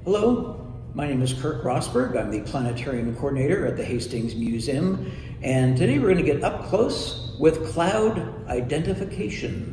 Hello, my name is Kirk Rosberg. I'm the planetarium coordinator at the Hastings Museum, and today we're going to get up close with cloud identification.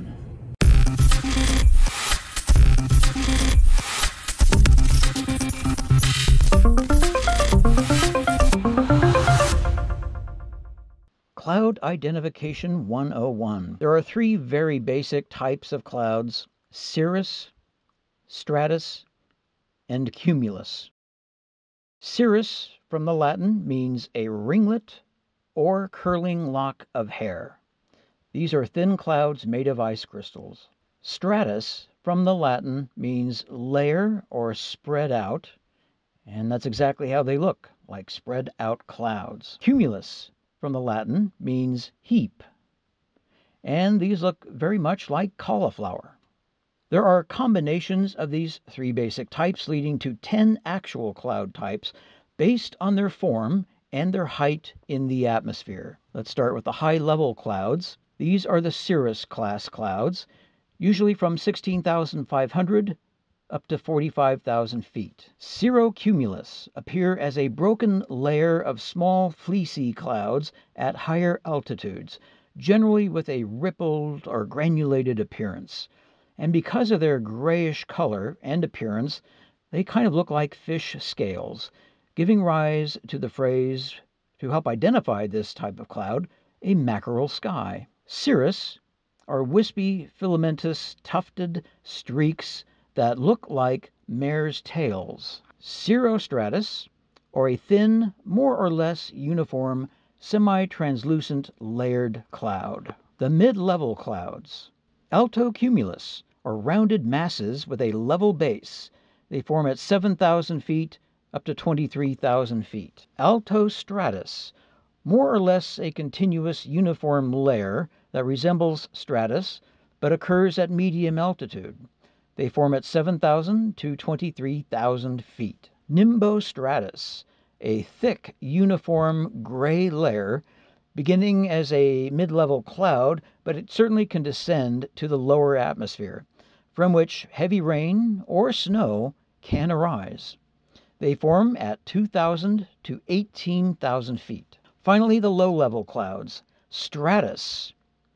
Cloud Identification 101. There are three very basic types of clouds: cirrus, stratus, and cumulus. Cirrus, from the Latin, means a ringlet or curling lock of hair. These are thin clouds made of ice crystals. Stratus, from the Latin, means layer or spread out, and that's exactly how they look, like spread out clouds. Cumulus, from the Latin, means heap, and these look very much like cauliflower. There are combinations of these three basic types leading to 10 actual cloud types based on their form and their height in the atmosphere. Let's start with the high-level clouds. These are the cirrus class clouds, usually from 16,500 up to 45,000 feet. Cirrocumulus appear as a broken layer of small fleecy clouds at higher altitudes, generally with a rippled or granulated appearance. And because of their grayish color and appearance, they kind of look like fish scales, giving rise to the phrase, to help identify this type of cloud, a mackerel sky. Cirrus are wispy, filamentous, tufted streaks that look like mare's tails. Cirrostratus, or a thin, more or less uniform, semi-translucent layered cloud. The mid-level clouds. Altocumulus, or rounded masses with a level base. They form at 7,000 feet up to 23,000 feet. Altostratus, more or less a continuous uniform layer that resembles stratus, but occurs at medium altitude. They form at 7,000 to 23,000 feet. Nimbostratus, a thick, uniform gray layer beginning as a mid-level cloud, but it certainly can descend to the lower atmosphere, from which heavy rain or snow can arise. They form at 2,000 to 18,000 feet. Finally, the low-level clouds. Stratus,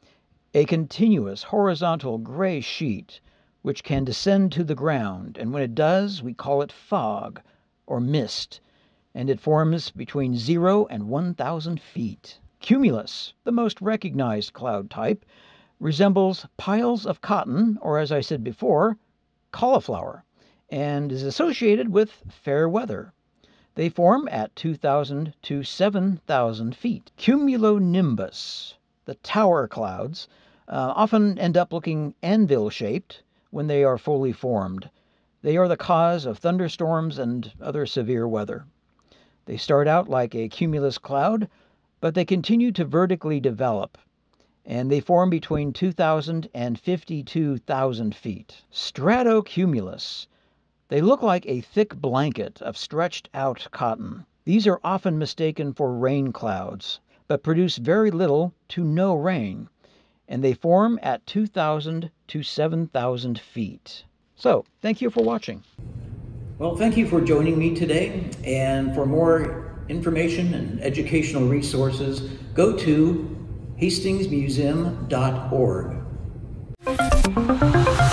a continuous horizontal gray sheet which can descend to the ground, and when it does, we call it fog or mist, and it forms between 0 and 1,000 feet. Cumulus, the most recognized cloud type, resembles piles of cotton, or as I said before, cauliflower, and is associated with fair weather. They form at 2,000 to 7,000 feet. Cumulonimbus, the tower clouds, often end up looking anvil-shaped when they are fully formed. They are the cause of thunderstorms and other severe weather. They start out like a cumulus cloud, but they continue to vertically develop, and they form between 2,000 and 52,000 feet. Stratocumulus. They look like a thick blanket of stretched-out cotton. These are often mistaken for rain clouds, but produce very little to no rain, and they form at 2,000 to 7,000 feet. So, thank you for watching. Well, thank you for joining me today, and for more information and educational resources, go to hastingsmuseum.org.